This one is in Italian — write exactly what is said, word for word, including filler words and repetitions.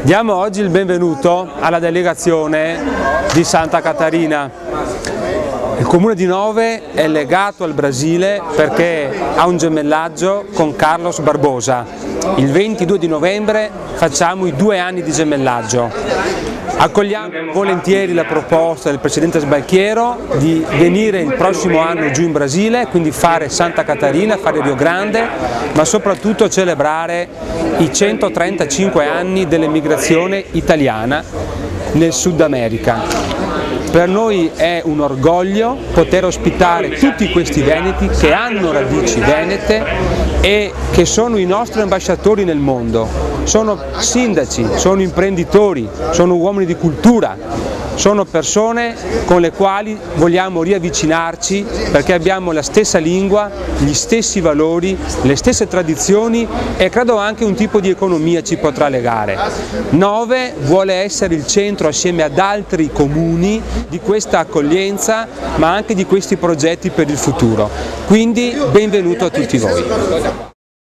Diamo oggi il benvenuto alla delegazione di Santa Catarina. Il comune di Nove è legato al Brasile perché ha un gemellaggio con Carlos Barbosa. Il ventidue di novembre facciamo i due anni di gemellaggio. Accogliamo volentieri la proposta del Presidente Sbalchiero di venire il prossimo anno giù in Brasile, quindi fare Santa Catarina, fare Rio Grande, ma soprattutto celebrare i centotrentacinque anni dell'emigrazione italiana nel Sud America. Per noi è un orgoglio poter ospitare tutti questi veneti che hanno radici venete e che sono i nostri ambasciatori nel mondo. Sono sindaci, sono imprenditori, sono uomini di cultura, sono persone con le quali vogliamo riavvicinarci perché abbiamo la stessa lingua, gli stessi valori, le stesse tradizioni e credo anche un tipo di economia ci potrà legare. Nove vuole essere il centro assieme ad altri comuni di questa accoglienza ma anche di questi progetti per il futuro. Quindi benvenuto a tutti voi.